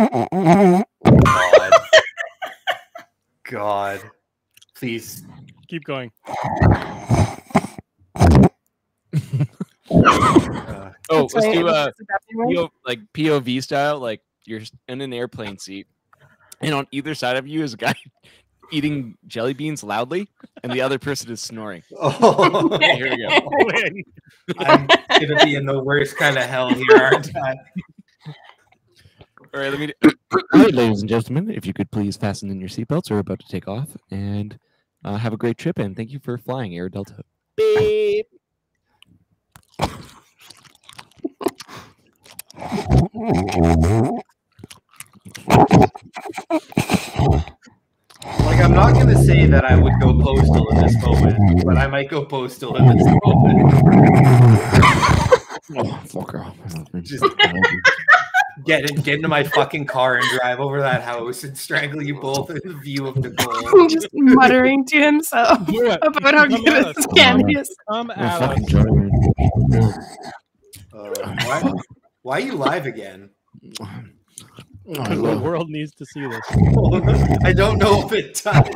God. God. Please. Keep going. Let's do like POV style, like you're in an airplane seat, and on either side of you is a guy eating jelly beans loudly, and the other person is snoring. Oh, okay, here we go. I'm gonna be in the worst kind of hell here, aren't I? All right, all right, ladies and gentlemen, if you could please fasten in your seatbelts, we're about to take off, and have a great trip, and thank you for flying Air Delta. Beep. Like, I'm not going to say that I would go postal in this moment, but I might go postal in this moment. Oh, fuck off. Just get into my fucking car and drive over that house and strangle you both in the view of Nicole. Just muttering to himself about how good a scam is. Why are you live again? Because the world needs to see this. I don't know if it does.